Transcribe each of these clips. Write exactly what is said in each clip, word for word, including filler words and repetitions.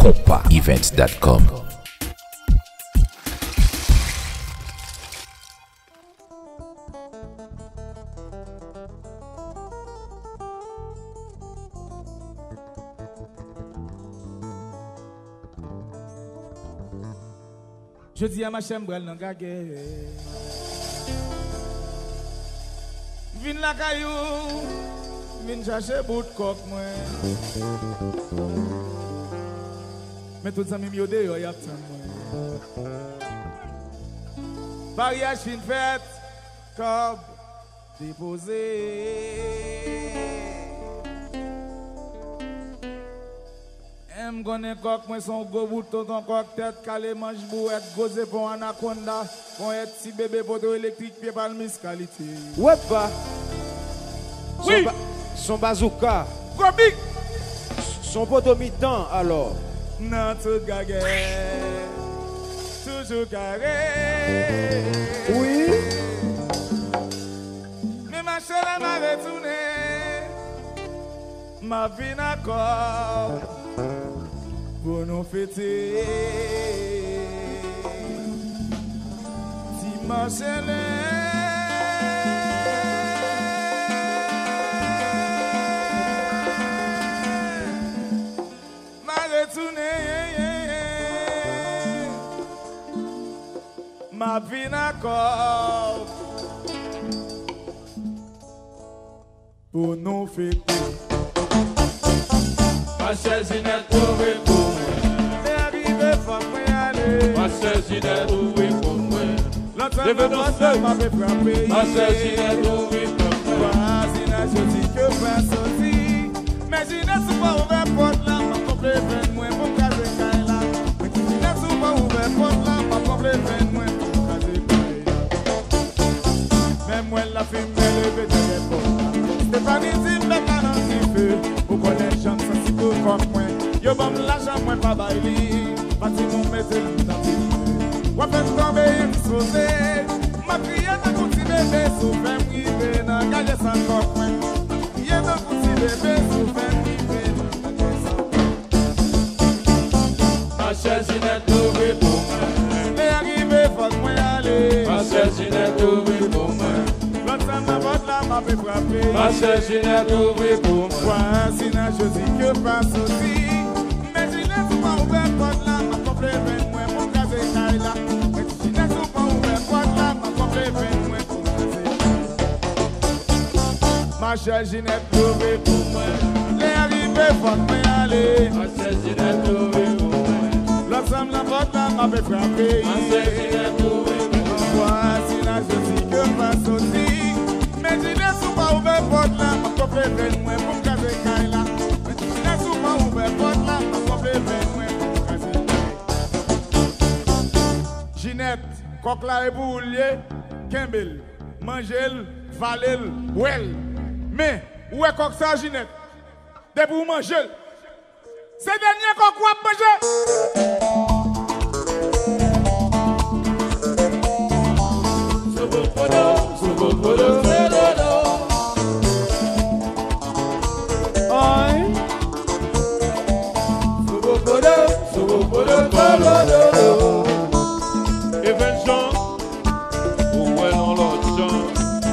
compa events dot com. Je dis à ma chambre, elle n'a pas guerre. Vin la caillou, vin chercher bout de coq, moi. Mais tout ça, m'a mis au dehors, il y a tant, moi. Mariage fin fête, cob déposé. M connaît coq, moi son gros bouton, ton coq tête, calé manche bouette, gosé pour anaconda, pour être si bébé poteau électrique, pied par le misqualité. Ouais, pas. Oui. Son bazooka. Comique. Son poteau mi-temps, alors. Non, tout gaguet. Toujours carré. Oui. Mais ma chérie m'a retourné. Ma vie d'accord. Pour nous fêter. Dimanche ma vie d'accord pour nous fêter. Ma chère Ginette, trouvez pour moi. Mais arrivé, faut moi aller. Ma chère Ginette, trouvez pour moi. L'autre me passe, m'a fait frapper. Ma chère Ginette, trouvez pour moi. Ginette, je dis que pas sorti. Mais Ginette, c'est pas ouvert porte là, m'a complet vingt moins pour caser Kaila. Mais Ginette, c'est pas ouvert porte là, m'a complet vingt moins. Moi la fille me lever de l'époque. Stéphanie dit me quarante feu. Au collège j'en sais si tout comme moi. Yo bon l'argent moi pas baili. Parti mon mettre le dans tes. Wa fait tomber une sauter. Ma prière de petit bébé sous femme rivé dans gagner sans corps moi. Prière de petit bébé sous femme rivé dans gagner sans corps. Ma chère Ginette trouvez pour moi. Mais arrivé faut moi aller. Ma chère Ginette trouvez pour moi. Ma fait frapper. Ma chère Ginette, ouvrez pour moi. Sinon je dis que pas aussi. Mais Ginette, pas ouvert porte là, ma complet vingt moins pour caser Kaila. Mais Ginette, pas ouvert porte là, ma complet vingt moins pour caser Kaila. Ma chère Ginette, ouvrez pour moi. Les arrivés, faut me aller. Ma chère Ginette, ouvrez pour moi. L'ensemble la porte là, m'a fait frapper. Ma chère Ginette, ouvrez pour moi. Sinon je dis que pas aussi. Mais Ginette sous pas ouvert porte là, ma complet vingt moins pour caser Kaila. Mais Ginette sous pas ouvert porte là, ma complet vingt moins pour caser Kaila. Ginette, coq la et boulier, Kembel, mangel, valel, well. Mais où est coq ça Ginette? De pour manger. C'est dernier coq ou à manger. Et vingt gens, où est dans l'autre champ?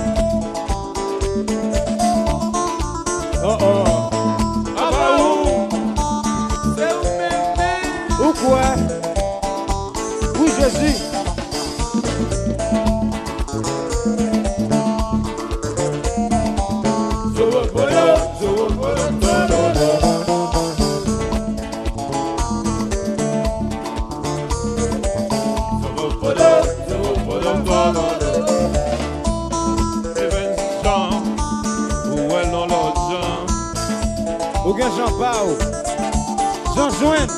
Oh oh. Ah bah où? C'est où même? Où quoi? Où Jésus? Ou bien Jean Pao, Jean Jouen.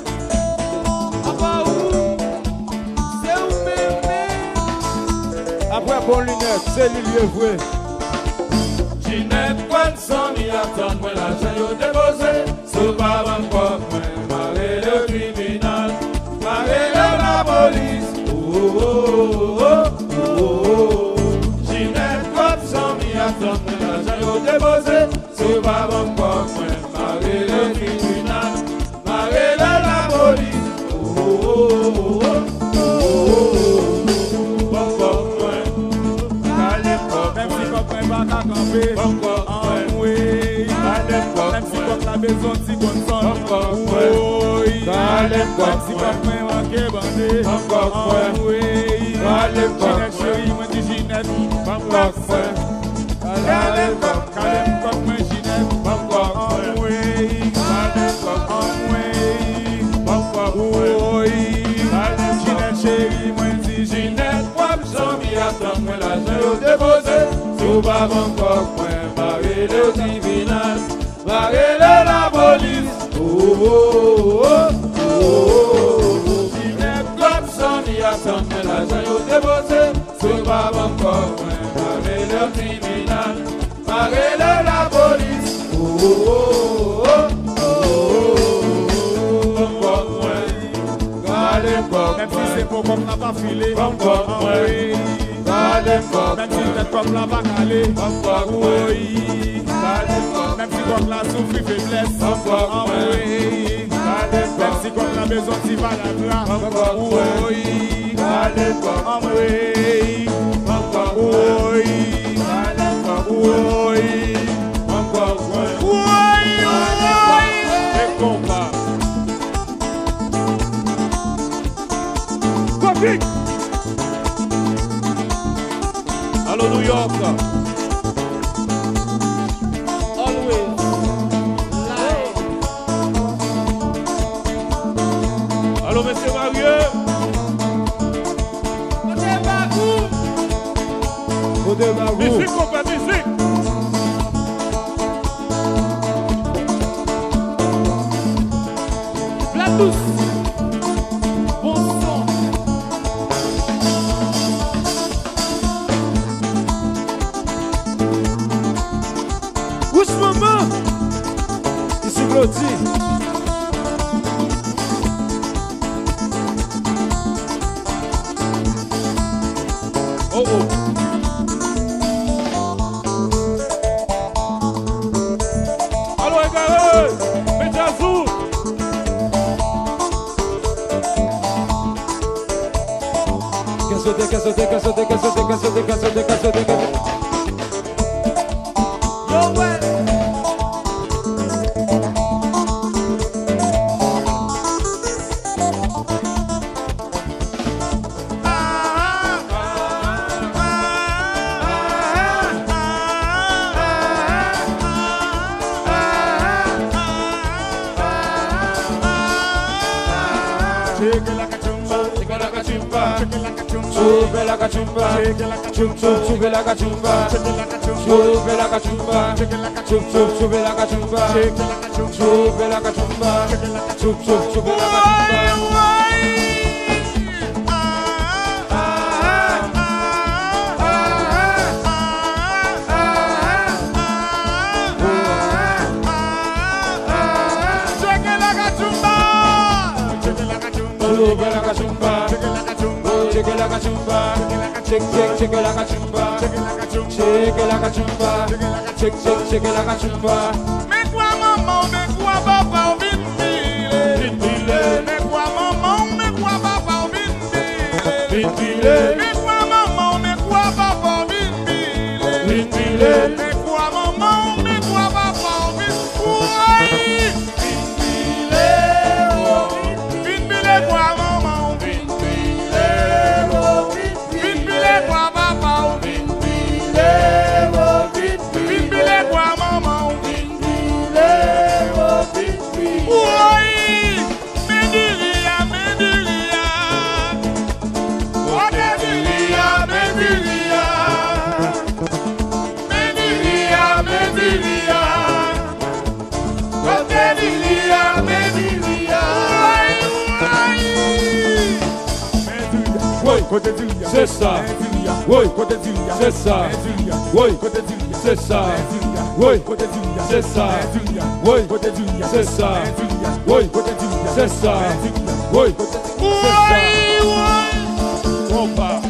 Après bon lunette, c'est le lieu vrai. Ginette, quand son y attend, moi l'argent yo déposé. Sous pas encore, moi marrer le tribunal, marrer la police. Oh oh oh oh oh. Ginette, quand son y attend, moi l'argent yo déposé. Sous pas encore, moi marrer le tribunal, marrer la police. camper. En way. Même si comme la maison, si comme son. Oui. Même si comme moi, manqué bandé. En way. Ginette chérie, moi dis Ginette. Calem comme, calem comme moi Ginette. En way. En way. Oui. Ginette chérie, moi dis Ginette. Attends, moi l'argent au déposé. Sous pas encore, moi, marrer le tribunal, marrer la police. Oh, oh, oh, oh, oh. Ginette comme son, il attend, moi l'argent au déposé. Sous pas encore, moi, marrer le tribunal, marrer la police. Oh, oh, oh, oh, oh, oh. Même si c'est pour comme la pas filé. Même si c'est comme la va caler. Oui. Même si comme la souffre faiblesse. Oui. Même si comme la maison si va la gloire. Oui. Oui. Oui. Oui. Allô New York. Always live. Allô Monsieur Marieux. Côté Bagou. Côté Bagou. Musique, compa, musique. La douce. Bon son. Maman, ici Gloti. Oh oh. Allô Egaré, Medjazou. Quer saber, quer saber, quer saber, quer saber, quer saber, quer saber, quer saber, quer saber. Sube la cachumba, chup chup sube la cachumba, sube la cachumba, chup chup sube la cachumba, sube la cachumba, chup chup sube la cachumba. Sube la cachumba, cheque la cachumba, check check cheque la cachumba, cheque la cachumba, check check cheque la cachumba. Mais quoi maman, mais quoi papa, vite pile, mais quoi maman, mais quoi papa, vite pile, mais quoi maman, mais quoi papa, vite pile, mais quoi maman, mais quoi papa, vite pile, vite pile, quoi maman, vite pile, vite pile, quoi papa, vite pile, vite pile, quoi maman, vite pile, oui, Médilia, Médilia, oh Médilia, Médilia, Médilia, Médilia, oh Médilia, Médilia, Oui, côté Dilia, c'est ça. oui, côté Dilia, C'est ça. oui, côté Dilia, C'est ça. oui, côté Dilia, C'est ça. oui, côté Dilia, C'est ça. oui, côté Dilia, C'est ça. oui, côté Opa.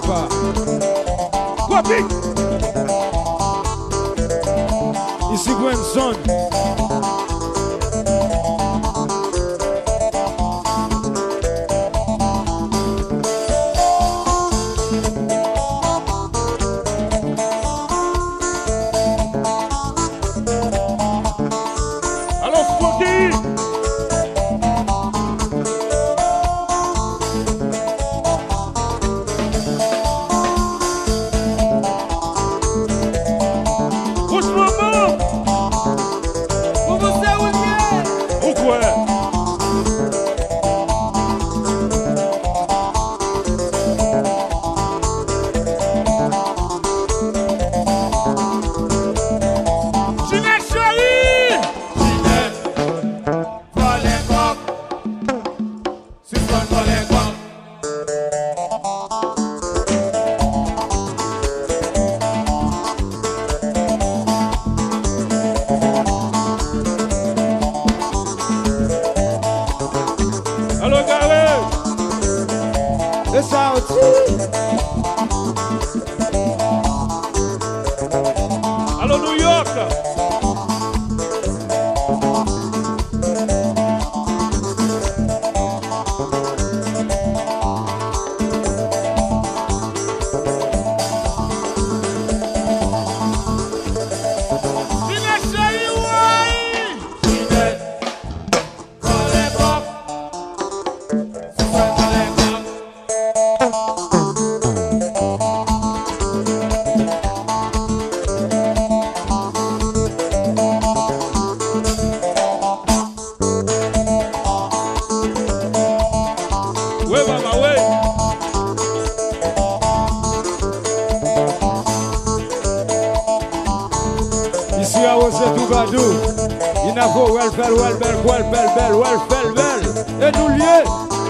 papa. Copy. Ici Gwenson. Allô, Smokey! Puxa, mamão! Por você, William! O que é? Ginete aí! Ginete, Colecó, se for Colecó. Alô, galera! Esse out. Alô, New York! Ginete aí, uai! Ginete, Colecó, se for Colecó. Ué, mama, ué! Ici à Ose Toubadou. Il n'a pas welfare, welfare, welfare, belle, welfare, belle. Et nous liés.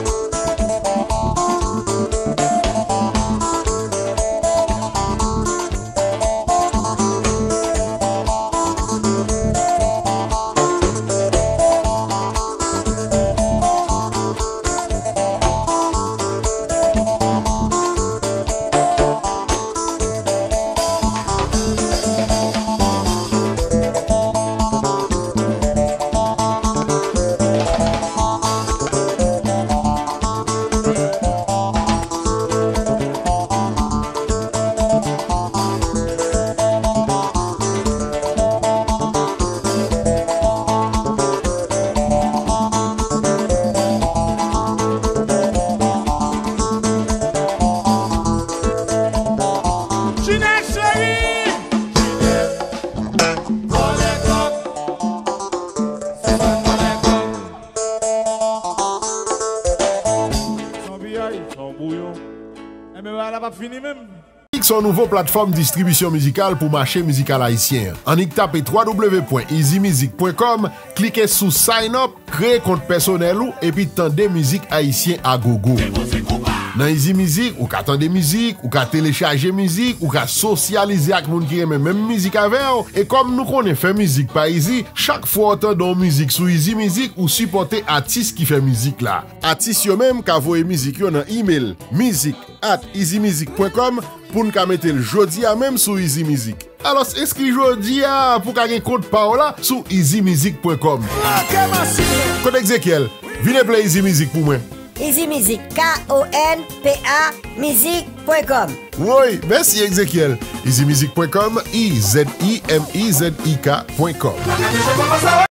Ginete aí! Ginete, Colecó, se for Colecó. Son biaï. Son bouillon. Eh mais voilà, pas fini même. Son nouveau plateforme distribution musicale pour marché musical haïtien. En y tapez w w w point easy music point com, cliquez sous sign up, créez compte personnel ou et puis tendez musique haïtien à gogo. Dans Easy Music, ou ka tande musique, ou ka télécharger musique, ou ka socialiser avec moun qui aime même musique avec ou. Et comme nous connaissons faire musique par Easy, chaque fois autant dans musique sous Easy Music ou supporter artiste qui fait musique là. Artiste yo même ka voye musique yo dans email music at easy music point com pour nous mettre le jodi à même sur Easy Music. Alors inscrit jodi à pour ka gen compte parola sur easy music point com. Code Ezekiel, venez play Easy Music pour moi. Easy Music, K O N P A music point com. Oui, merci Ezekiel. easy music point com, I Z I M I Z I K point com.